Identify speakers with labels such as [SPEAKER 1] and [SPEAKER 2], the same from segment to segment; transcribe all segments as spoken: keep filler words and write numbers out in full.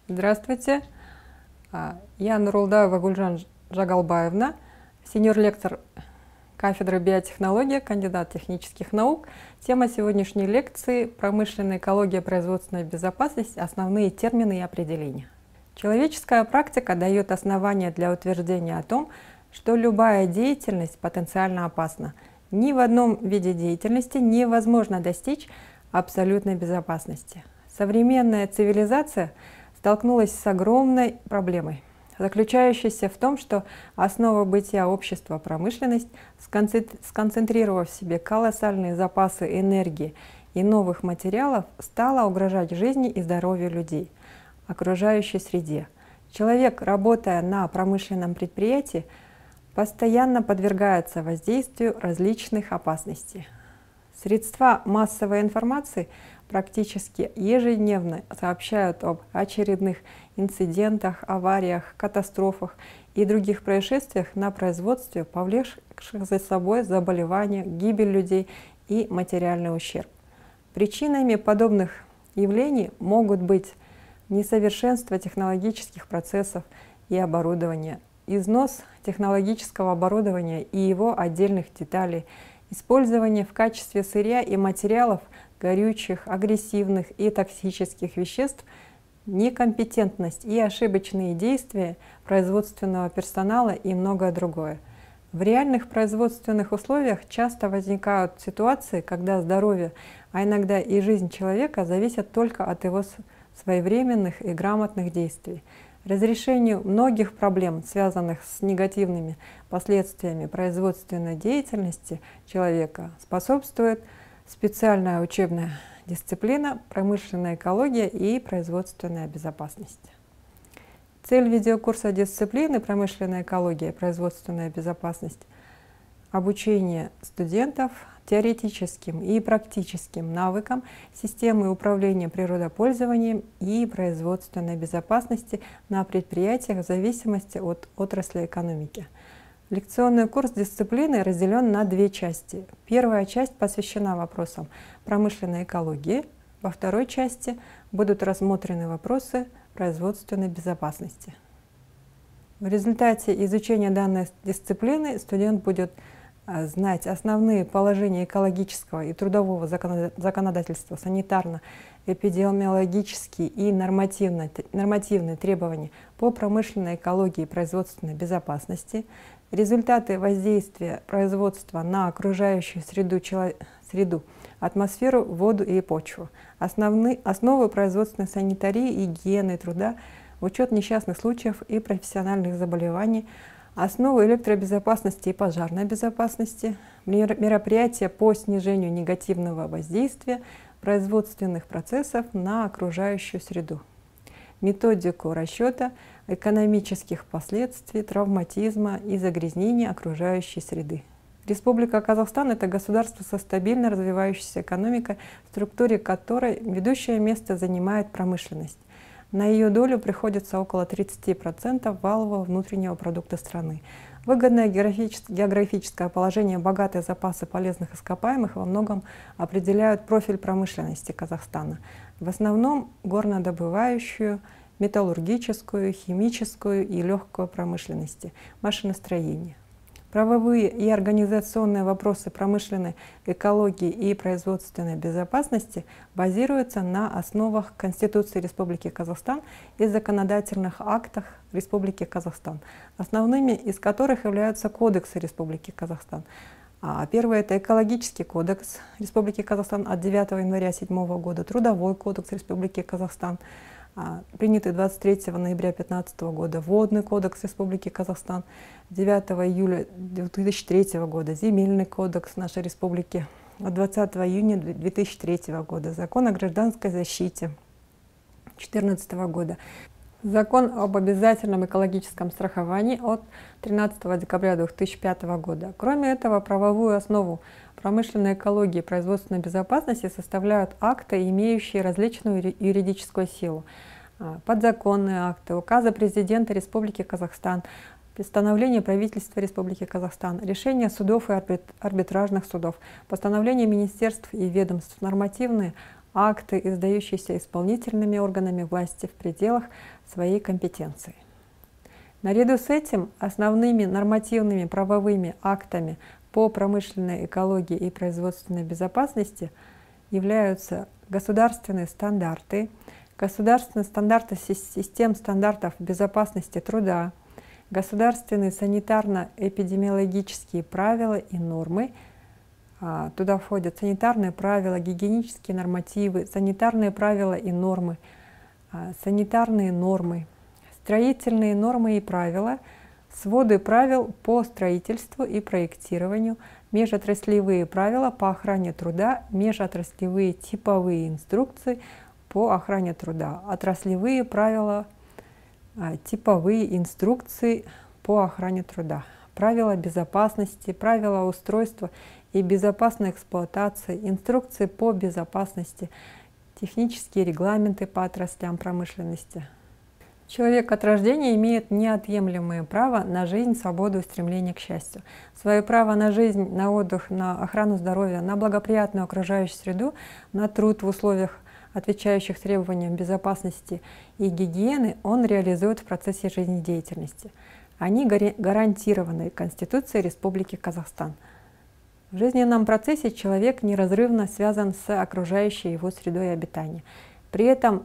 [SPEAKER 1] Здравствуйте, А, я Нурулдаева Гульжан Жагалбаевна, сеньор-лектор кафедры биотехнологии, кандидат технических наук. Тема сегодняшней лекции — промышленная экология, производственная безопасность, основные термины и определения. Человеческая практика дает основания для утверждения о том, что любая деятельность потенциально опасна. Ни в одном виде деятельности невозможно достичь абсолютной безопасности. Современная цивилизация столкнулась с огромной проблемой, заключающейся в том, что основа бытия общества — промышленность, сконцентрировав в себе колоссальные запасы энергии и новых материалов, стала угрожать жизни и здоровью людей, окружающей среде. Человек, работая на промышленном предприятии, постоянно подвергается воздействию различных опасностей. Средства массовой информации практически ежедневно сообщают об очередных инцидентах, авариях, катастрофах и других происшествиях на производстве, повлекших за собой заболевания, гибель людей и материальный ущерб. Причинами подобных явлений могут быть несовершенство технологических процессов и оборудования, износ технологического оборудования и его отдельных деталей, использование в качестве сырья и материалов горючих, агрессивных и токсических веществ, некомпетентность и ошибочные действия производственного персонала и многое другое. В реальных производственных условиях часто возникают ситуации, когда здоровье, а иногда и жизнь человека зависят только от его своевременных и грамотных действий. Разрешению многих проблем, связанных с негативными последствиями производственной деятельности человека, способствует специальная учебная дисциплина «Промышленная экология и производственная безопасность». Цель видеокурса дисциплины «Промышленная экология и производственная безопасность» — обучение студентов теоретическим и практическим навыкам системы управления природопользованием и производственной безопасности на предприятиях в зависимости от отрасли экономики. Лекционный курс дисциплины разделен на две части. Первая часть посвящена вопросам промышленной экологии, во второй части будут рассмотрены вопросы производственной безопасности. В результате изучения данной дисциплины студент будет знать основные положения экологического и трудового законодательства, санитарно-эпидемиологические и нормативные, нормативные требования по промышленной экологии и производственной безопасности, результаты воздействия производства на окружающую среду, среду атмосферу, воду и почву, основные, основы производственной санитарии и гигиены труда, учет несчастных случаев и профессиональных заболеваний, основы электробезопасности и пожарной безопасности, мероприятия по снижению негативного воздействия производственных процессов на окружающую среду, методику расчета экономических последствий травматизма и загрязнения окружающей среды. Республика Казахстан — это государство со стабильно развивающейся экономикой, в структуре которой ведущее место занимает промышленность. На ее долю приходится около тридцати процентов валового внутреннего продукта страны. Выгодное географическое положение, богатые запасы полезных ископаемых во многом определяют профиль промышленности Казахстана. В основном горнодобывающую, металлургическую, химическую и легкую промышленности, машиностроение. Правовые и организационные вопросы промышленной экологии и производственной безопасности базируются на основах Конституции Республики Казахстан и законодательных актах Республики Казахстан, основными из которых являются кодексы Республики Казахстан. Первый — это экологический кодекс Республики Казахстан от девятого января две тысячи седьмого года, Трудовой кодекс Республики Казахстан, принятый двадцать третьего ноября две тысячи пятнадцатого года, Водный кодекс Республики Казахстан, девятого июля две тысячи третьего года, Земельный кодекс нашей республики от двадцатого июня две тысячи третьего года, Закон о гражданской защите две тысячи четырнадцатого года, Закон об обязательном экологическом страховании от тринадцатого декабря две тысячи пятого года. Кроме этого, правовую основу промышленной экологии и производственной безопасности составляют акты, имеющие различную юридическую силу. Подзаконные акты, указы президента Республики Казахстан, постановление правительства Республики Казахстан, решения судов и арбитражных судов, постановления министерств и ведомств, нормативные акты, издающиеся исполнительными органами власти в пределах своей компетенции. Наряду с этим основными нормативными правовыми актами по промышленной экологии и производственной безопасности являются государственные стандарты, государственные стандарты систем стандартов безопасности труда, государственные санитарно-эпидемиологические правила и нормы. Туда входят санитарные правила, гигиенические нормативы, санитарные правила и нормы, санитарные нормы, строительные нормы и правила, своды правил по строительству и проектированию, межотраслевые правила по охране труда, межотраслевые типовые инструкции по охране труда, отраслевые правила, типовые инструкции по охране труда, правила безопасности, правила устройства и безопасной эксплуатации, инструкции по безопасности, технические регламенты по отраслям промышленности. Человек от рождения имеет неотъемлемое право на жизнь, свободу и стремление к счастью. Свое право на жизнь, на отдых, на охрану здоровья, на благоприятную окружающую среду, на труд в условиях, отвечающих требованиям безопасности и гигиены, он реализует в процессе жизнедеятельности. Они гарантированы Конституцией Республики Казахстан. В жизненном процессе человек неразрывно связан с окружающей его средой обитания. При этом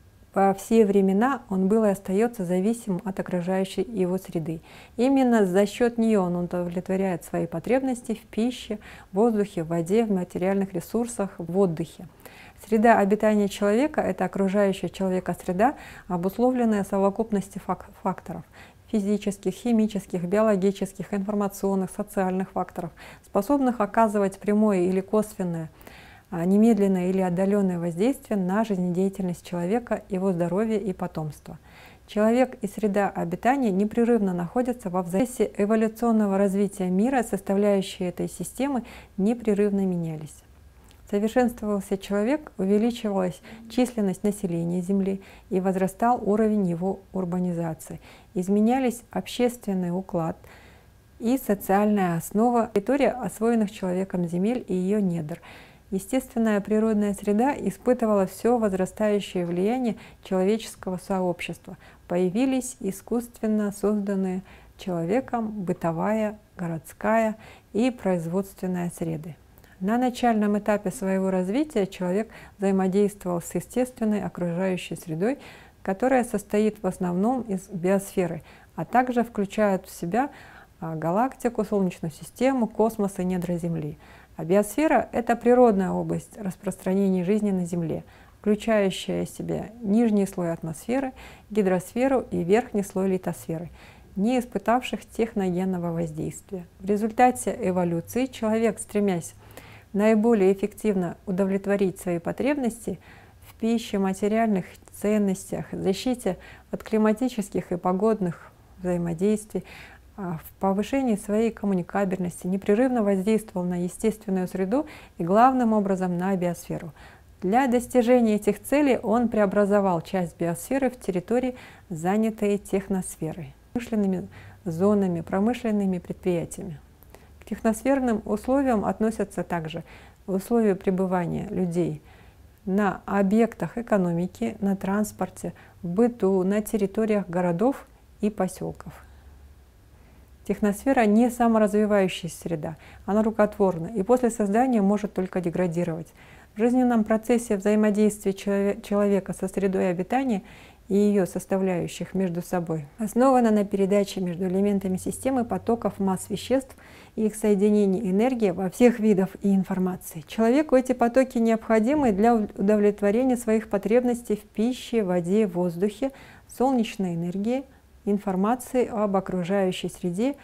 [SPEAKER 1] во все времена он был и остается зависим от окружающей его среды. Именно за счет нее он удовлетворяет свои потребности в пище, в воздухе, в воде, в материальных ресурсах, в отдыхе. Среда обитания человека – это окружающая человека среда, обусловленная совокупностью факторов – физических, химических, биологических, информационных, социальных факторов, способных оказывать прямое или косвенное, немедленное или отдаленное воздействие на жизнедеятельность человека, его здоровье и потомство. Человек и среда обитания непрерывно находятся во процессе эволюционного развития мира, составляющие этой системы непрерывно менялись. Совершенствовался человек, увеличивалась численность населения Земли и возрастал уровень его урбанизации. Изменялись общественный уклад и социальная основа, территория освоенных человеком земель и ее недр. Естественная природная среда испытывала все возрастающее влияние человеческого сообщества. Появились искусственно созданные человеком бытовая, городская и производственная среды. На начальном этапе своего развития человек взаимодействовал с естественной окружающей средой, которая состоит в основном из биосферы, а также включает в себя галактику, Солнечную систему, космос и недра Земли. А биосфера – это природная область распространения жизни на Земле, включающая в себя нижний слой атмосферы, гидросферу и верхний слой литосферы, не испытавших техногенного воздействия. В результате эволюции человек, стремясь наиболее эффективно удовлетворить свои потребности в пище, материальных ценностях, защите от климатических и погодных взаимодействий, в повышении своей коммуникабельности, непрерывно воздействовал на естественную среду и главным образом на биосферу. Для достижения этих целей он преобразовал часть биосферы в территории, занятые техносферой, промышленными зонами, промышленными предприятиями. К техносферным условиям относятся также условия пребывания людей на объектах экономики, на транспорте, в быту, на территориях городов и поселков. Техносфера не саморазвивающаяся среда, она рукотворна и после создания может только деградировать. В жизненном процессе взаимодействия человека со средой обитания и ее составляющих между собой основана на передаче между элементами системы потоков масс веществ и их соединений энергии во всех видах и информации. Человеку эти потоки необходимы для удовлетворения своих потребностей в пище, воде, воздухе, солнечной энергии, информации об окружающей среде.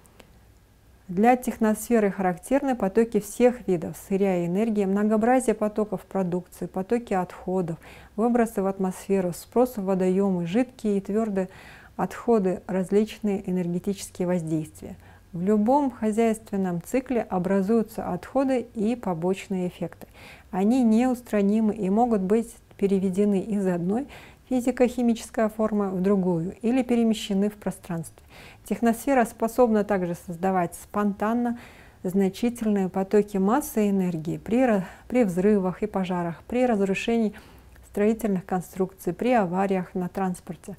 [SPEAKER 1] Для техносферы характерны потоки всех видов сырья и энергии, многообразие потоков продукции, потоки отходов, выбросы в атмосферу, спрос в водоемы, жидкие и твердые отходы, различные энергетические воздействия. В любом хозяйственном цикле образуются отходы и побочные эффекты. Они неустранимы и могут быть переведены из одной физико-химической формы в другую или перемещены в пространстве. Техносфера способна также создавать спонтанно значительные потоки массы и энергии при, при взрывах и пожарах, при разрушении строительных конструкций, при авариях на транспорте.